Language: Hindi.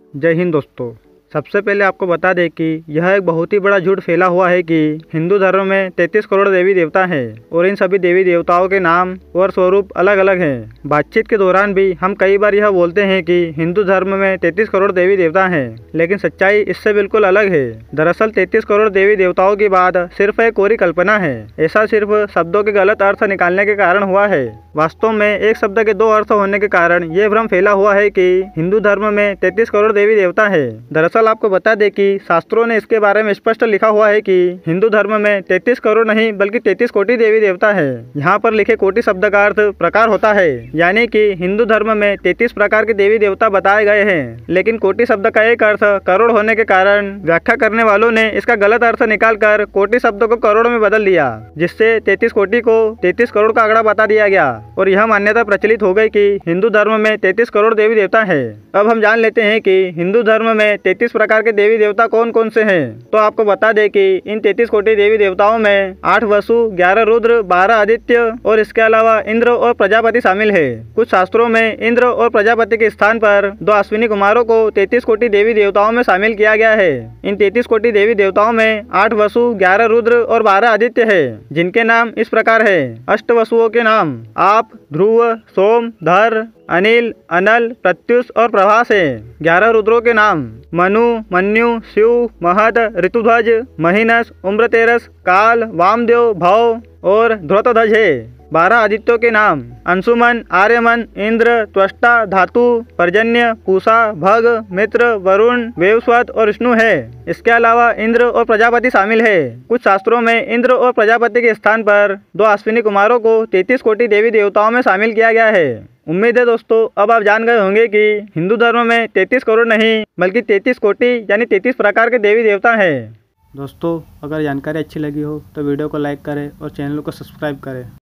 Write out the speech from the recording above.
जय हिंद दोस्तों। सबसे पहले आपको बता दें कि यह एक बहुत ही बड़ा झूठ फैला हुआ है कि हिंदू धर्म में 33 करोड़ देवी देवता हैं और इन सभी देवी देवताओं के नाम और स्वरूप अलग अलग हैं। बातचीत के दौरान भी हम कई बार यह बोलते हैं कि हिंदू धर्म में 33 करोड़ देवी देवता हैं, लेकिन सच्चाई इससे बिल्कुल अलग है। दरअसल 33 करोड़ देवी देवताओं की बात सिर्फ एक कोरी कल्पना है। ऐसा सिर्फ शब्दों के गलत अर्थ निकालने के कारण हुआ है। वास्तव में एक शब्द के दो अर्थ होने के कारण ये भ्रम फैला हुआ है कि हिंदू धर्म में 33 करोड़ देवी देवता है। दरअसल आपको बता दें कि शास्त्रों ने इसके बारे में स्पष्ट लिखा हुआ है कि हिंदू धर्म में 33 करोड़ नहीं बल्कि 33 कोटि देवी देवता है। यहाँ पर लिखे कोटि शब्द का अर्थ प्रकार होता है, यानी कि हिंदू धर्म में 33 प्रकार के देवी देवता बताए गए हैं, लेकिन कोटि शब्द का एक अर्थ करोड़ होने के कारण व्याख्या करने वालों ने इसका गलत अर्थ निकालकर कोटि शब्द को करोड़ में बदल दिया, जिससे 33 कोटि को 33 करोड़ का आंकड़ा बता दिया गया और यह मान्यता प्रचलित हो गई कि हिंदू धर्म में 33 करोड़ देवी देवता है। अब हम जान लेते हैं कि हिंदू धर्म में 33 प्रकार के देवी देवता कौन कौन से हैं। तो आपको बता दें कि इन 33 कोटि देवी देवताओं में 8 वसु, 11 रुद्र, 12 आदित्य और इसके अलावा इंद्र और प्रजापति शामिल है। कुछ शास्त्रों में इंद्र और प्रजापति के स्थान पर 2 अश्विनी कुमारों को 33 कोटि देवी देवताओं में शामिल किया गया है। इन 33 कोटि देवी देवताओं में 8 वसु, 11 रुद्र और 12 आदित्य है, जिनके नाम इस प्रकार है। अष्ट वसुओं के नाम आप, ध्रुव, सोम, धर, अनिल, अनल, प्रत्युष और प्रभास है। 11 रुद्रों के नाम मनु, मन्यु, शिव, महत, ऋतुध्वज, महीनस, उम्रतेरस, काल, वामदेव, भव और ध्रुतध्वज है। 12 आदित्यों के नाम अंशुमन, आर्यमन, इंद्र, त्वष्टा, धातु, पर्जन्य, पूषा, भग, मित्र, वरुण, वेवस्वत और विष्णु है। इसके अलावा इंद्र और प्रजापति शामिल है। कुछ शास्त्रों में इंद्र और प्रजापति के स्थान पर 2 अश्विनी कुमारों को 33 कोटि देवी देवताओं में शामिल किया गया है। उम्मीद है दोस्तों अब आप जान गए होंगे कि हिंदू धर्म में 33 करोड़ नहीं बल्कि 33 कोटि यानी 33 प्रकार के देवी देवता हैं। दोस्तों अगर जानकारी अच्छी लगी हो तो वीडियो को लाइक करें और चैनल को सब्सक्राइब करें।